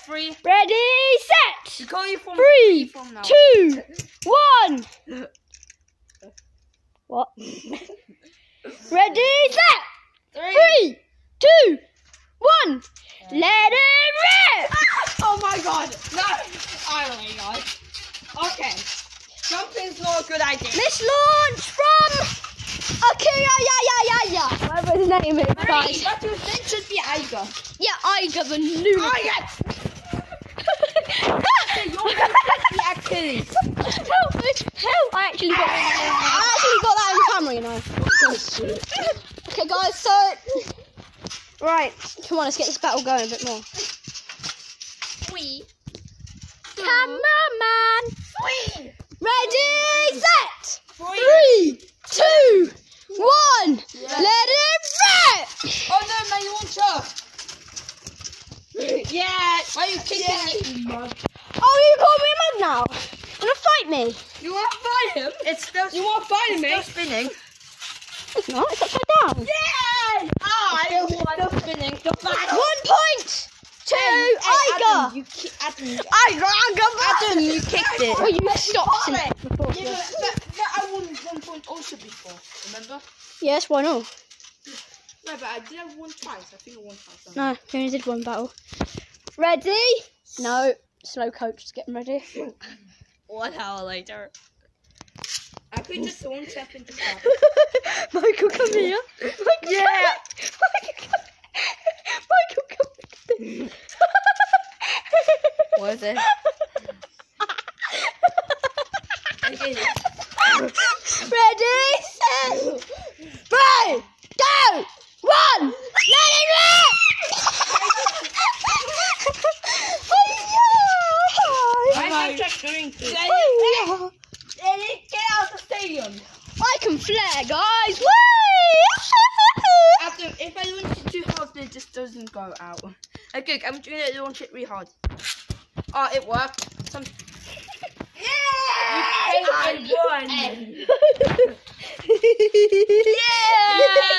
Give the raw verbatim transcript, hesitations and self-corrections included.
three. Ready, set. You call you from Three, from now. two, one. What? Ready, set. Three. Three, two, one. Let it rip. Oh my god! No! Oh my god. Okay. Jumping's not a good idea. Let's launch from Akira ya ya ya ya. Whatever his name is, Three. guys. But you think should be Iger. Yeah, Iger the new. Iger! You're going to be Achilles. Help me! Help! I actually got. I actually got that on camera, you know. Okay, guys. So, right. Come on, let's get this battle going a bit more. Three. Cameraman. Three. Ready, set. Three. Three, two, one. Let it rip. Oh no, my launcher! Yeah! Why are you kicking me, mug? Oh, you call me mad now? You wanna fight me? You want to fight him? It's still. You want to fight me? Still spinning. It's not. It's upside down. Yeah! Ah, I won. Still spinning. The back. One point to Hey, Iger. Adam, you ki- Adam, you- Iger. Adam, you kicked it. Oh, you stopped Hold it it. before. Yeah, but, but, but I won one point also before. Remember? Yes, why not? No, but I did have one twice. I think I won twice. No, you only did one battle. Ready? No. Slow coach is getting ready. One hour later. I could just one step into that. Michael, come here. Michael, Yeah. Come Michael, come here. What is it? Ready, set, three, two, one, let it rip! I'm just doing this. Oh, Get out of the stadium. I can flare, guys! Whee! Adam, if I launch it too hard, it just doesn't go out. Okay, I'm doing it. Launch it really hard. Oh, it worked. Some. Yeah! You I won. Yeah!